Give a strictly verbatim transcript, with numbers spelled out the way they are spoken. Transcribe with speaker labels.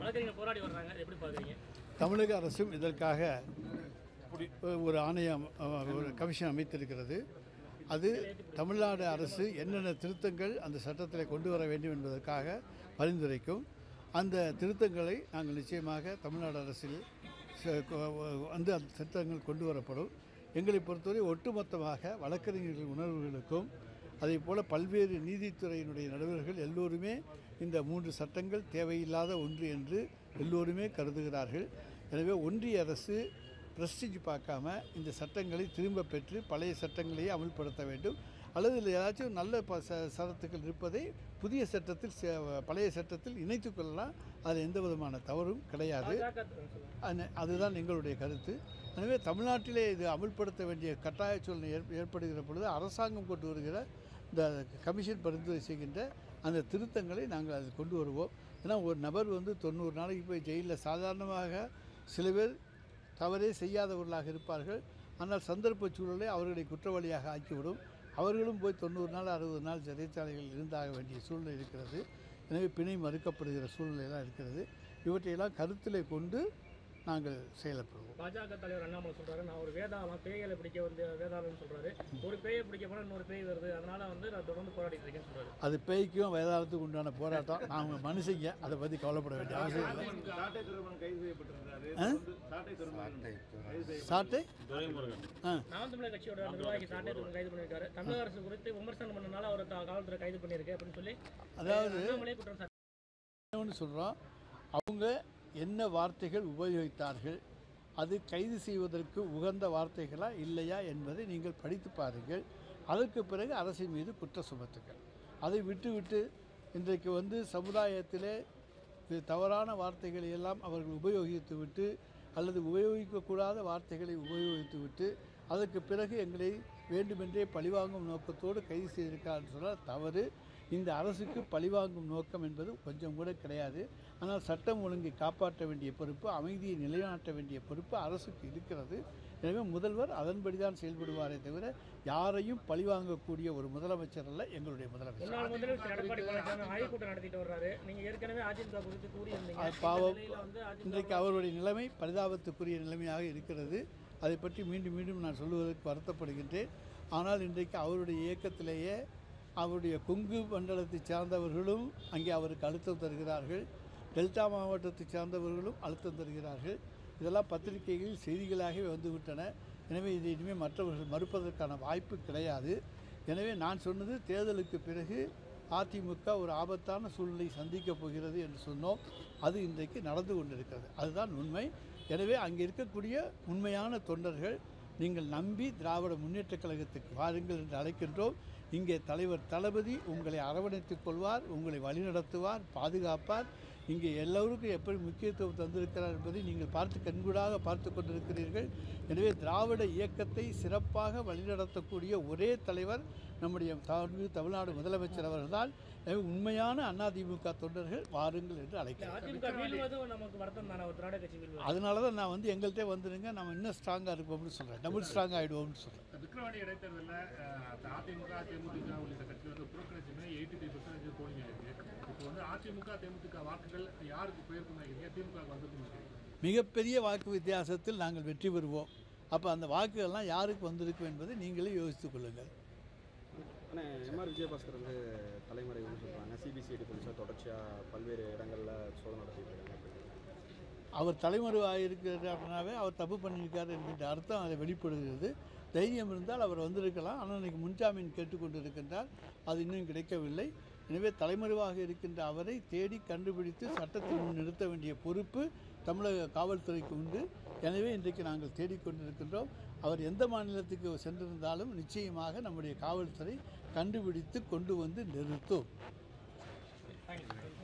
Speaker 1: வழக்கறிஞர் போராடி வர்றாங்க, எப்படி பார்க்குறீங்க?
Speaker 2: தமிழக அரசும் இதற்காக ஒரு ஆணையம், ஒரு கமிஷன் அமைத்திருக்கிறது. அது தமிழ்நாடு அரசு என்னென்ன திருத்தங்கள் அந்த சட்டத்தில் கொண்டு வர வேண்டும் என்பதற்காக பரிந்துரைக்கும். அந்த திருத்தங்களை நாங்கள் நிச்சயமாக தமிழ்நாடு அரசில் வந்து அந்த திருத்தங்கள் கொண்டு வரப்படும். எங்களை பொறுத்தவரை ஒட்டுமொத்தமாக வழக்கறிஞர்கள் உணர்வுகளுக்கும் அதே போல் பல்வேறு நீதித்துறையினுடைய நடுவர்கள் எல்லோருமே இந்த மூன்று சட்டங்கள் தேவையில்லாத ஒன்று என்று எல்லோருமே கருதுகிறார்கள். எனவே ஒன்றிய அரசு பிரஸ்டீஜ் பார்க்காம இந்த சட்டங்களை திரும்ப பெற்று பழைய சட்டங்களையே அமல்படுத்த வேண்டும். அல்லது இல்லை ஏதாச்சும் நல்ல ப ச சரத்துக்கள் இருப்பதை புதிய சட்டத்தில் பழைய சட்டத்தில் இணைத்து கொள்ளலாம். அதில் எந்த விதமான தவறும் கிடையாது. அதுதான் எங்களுடைய கருத்து. எனவே தமிழ்நாட்டிலே இது அமல்படுத்த வேண்டிய கட்டாய சூழ்நிலை ஏற் ஏற்படுகிற பொழுது அரசாங்கம் கொண்டு வருகிற இந்த கமிஷன் பரிந்துரை செய்கின்ற அந்த திருத்தங்களை நாங்கள் அதில் கொண்டு வருவோம். ஏன்னா ஒரு நபர் வந்து தொண்ணூறு நாளைக்கு போய் ஜெயிலில் சாதாரணமாக சில பேர் தவறே செய்யாதவர்களாக இருப்பார்கள். ஆனால் சந்தர்ப்ப சூழலை அவர்களை குற்றவாளியாக ஆக்கிவிடும். அவர்களும் போய் தொண்ணூறு நாள் அறுபது நாள் சிறைச்சாலைகளில் இருந்தாக வேண்டிய சூழ்நிலை இருக்கிறது. எனவே பிணை மறுக்கப்படுகிற சூழ்நிலையெல்லாம் இருக்கிறது. இவற்றையெல்லாம் கருத்தில் கொண்டு நாங்கள் செயல்படுவோம்.
Speaker 1: பாஜக தலைவர் அண்ணாமலை சொல்கிறாரு, நான் ஒரு வேதாளம் பேய்களை பிடிக்க வந்து வேதாளம்னு சொல்கிறாரு. ஒரு பேயை பிடிக்க போனால் இன்னொரு பேய் வருது, அதனால் வந்து நான் தொடர்ந்து போராடிட்டு இருக்கேன்னு சொல்கிறாரு.
Speaker 2: அது பேய்க்கும் வேதாளத்துக்கு உண்டான போராட்டம். நாங்கள் மனுஷங்க அதை பற்றி கவலைப்பட வேண்டிய அவசியம் இல்லை. சாட்டை
Speaker 1: நாம் தமிழர் கட்சியோட நிர்வாகி சாட்டை துறைமுருகன் கைது பண்ணியிருக்காரு. தமிழக அரசு குறித்து விமர்சனம் பண்ணனால அவர் காவல்துறை கைது பண்ணியிருக்கு அப்படின்னு சொல்லி
Speaker 2: அதாவது
Speaker 1: குற்றம்
Speaker 2: ஒன்று சொல்கிறோம். அவங்க என்ன வார்த்தைகள் உபயோகித்தார்கள், அது கைது செய்வதற்கு உகந்த வார்த்தைகளா இல்லையா என்பதை நீங்கள் படித்து பாருங்கள். அதற்கு பிறகு அரசின் மீது குற்ற சுமத்துங்கள். அதை விட்டுவிட்டு இன்றைக்கு வந்து சமுதாயத்திலே தவறான வார்த்தைகளை எல்லாம் அவர்கள் உபயோகித்து விட்டு அல்லது உபயோகிக்கக்கூடாத வார்த்தைகளை உபயோகித்து விட்டு அதற்கு பிறகு எங்களை வேண்டுமென்றே பழிவாங்கும் நோக்கத்தோடு கைது செய்திருக்கான்னு சொன்னால் தவறு. இந்த அரசுக்கு பழிவாங்கும் நோக்கம் என்பது கொஞ்சம் கூட கிடையாது. ஆனால் சட்டம் ஒழுங்கை காப்பாற்ற வேண்டிய பொறுப்பு, அமைதியை நிலைநாட்ட வேண்டிய பொறுப்பு அரசுக்கு இருக்கிறது. எனவே முதல்வர் அதன்படி தான் செயல்படுவாரே தவிர யாரையும் பழிவாங்கக்கூடிய ஒரு முதலமைச்சர் அல்ல எங்களுடைய முதலமைச்சர். பாவம், இன்றைக்கு அவருடைய நிலைமை பரிதாபத்துக்குரிய நிலைமையாக இருக்கிறது. அதை பற்றி மீண்டும் மீண்டும் நான் சொல்லுவதற்கு வருத்தப்படுகின்றேன். ஆனால் இன்றைக்கு அவருடைய இயக்கத்திலேயே அவருடைய கொங்கு மண்டலத்தை சார்ந்தவர்களும் அங்கே அவருக்கு அழுத்தம் தருகிறார்கள். டெல்டா மாவட்டத்தை சார்ந்தவர்களும் அழுத்தம் தருகிறார்கள். இதெல்லாம் பத்திரிகைகளில் செய்திகளாகவே வந்துவிட்டன. எனவே இதை இனிமேல் மற்றவர்கள் மறுப்பதற்கான வாய்ப்பு கிடையாது. எனவே நான் சொன்னது தேர்தலுக்கு பிறகு அதிமுக ஒரு ஆபத்தான சூழ்நிலை சந்திக்கப் போகிறது என்று சொன்னோம். அது இன்றைக்கு நடந்து கொண்டிருக்கிறது. அதுதான் உண்மை. எனவே அங்கே இருக்கக்கூடிய உண்மையான தொண்டர்கள் நீங்கள் நம்பி திராவிட முன்னேற்றக் கழகத்துக்கு வாருங்கள் என்று அழைக்கின்றோம். இங்கே தலைவர் தளபதி உங்களை அரவணைத்துக் கொள்வார், உங்களை வழிநடத்துவார், பாதுகாப்பார். இங்கே எல்லோருக்கும் எப்படி முக்கியத்துவம் தந்திருக்கிறார் என்பதை நீங்கள் பார்த்து கண்கூடாக பார்த்து கொண்டிருக்கிறீர்கள். எனவே திராவிட இயக்கத்தை சிறப்பாக வழிநடத்தக்கூடிய ஒரே தலைவர் நம்முடைய தமிழ்நாடு முதலமைச்சர் அவர்கள்தான். உண்மையான அதிமுக தொண்டர்கள் வாருங்கள் என்று அழைக்கிறார். அதனால தான் நான் வந்து எங்கள்கிட்ட வந்துடுங்க, நம்ம இன்னும் ஸ்ட்ராங்காக இருப்போம்னு சொல்கிறேன். டபுள் ஸ்ட்ராங் ஆகிடுவோம்னு சொல்கிறேன்.
Speaker 3: விக்கிரவாண்டி இடைத்தேர்தலில் அதிமுக தேமுதிக உள்ளிட்ட கட்சிகள் வந்து புறக்கணிச்சுமே எயிட்டி த்ரீ பர்சன்டேஜ் போலிங் இருக்குது. இப்போ வந்து அதிமுக தேமுதிக வாக்குகள் யாருக்கு போயிருக்குன்னு திமுக வந்திருக்கு?
Speaker 2: மிகப்பெரிய வாக்கு வித்தியாசத்தில் நாங்கள் வெற்றி பெறுவோம். அப்போ அந்த வாக்குகள்லாம் யாருக்கு வந்திருக்கும் என்பதை நீங்களே யோசித்துக் கொள்ளுங்கள்.
Speaker 4: ஆனால் எம்ஆர் விஜயபாஸ்கர் வந்து தலைமுறைன்னு சொல்கிறாங்க. சிபிசிஐடி போலீஸாக தொடர்ச்சியாக பல்வேறு இடங்களில் சோதனை நடத்திட்டு இருக்காங்க.
Speaker 2: அவர் தலைமறைவாக இருக்கிறாருனாவே அவர் தப்பு பண்ணியிருக்காரு என்கின்ற அர்த்தம் அதை வெளிப்படுகிறது. தைரியம் இருந்தால் அவர் வந்திருக்கலாம். ஆனால் இன்றைக்கு முன்ஜாமீன் கேட்டுக்கொண்டு இருக்கின்றார். அது இன்னும் கிடைக்கவில்லை. எனவே தலைமறைவாக இருக்கின்ற அவரை தேடி கண்டுபிடித்து சட்டத்தின் முன் நிறுத்த வேண்டிய பொறுப்பு தமிழக காவல்துறைக்கு உண்டு. எனவே இன்றைக்கு நாங்கள் தேடிக்கொண்டிருக்கின்றோம். அவர் எந்த மாநிலத்துக்கு சென்றிருந்தாலும் நிச்சயமாக நம்முடைய காவல்துறை கண்டுபிடித்து கொண்டு வந்து நிறுத்தும்.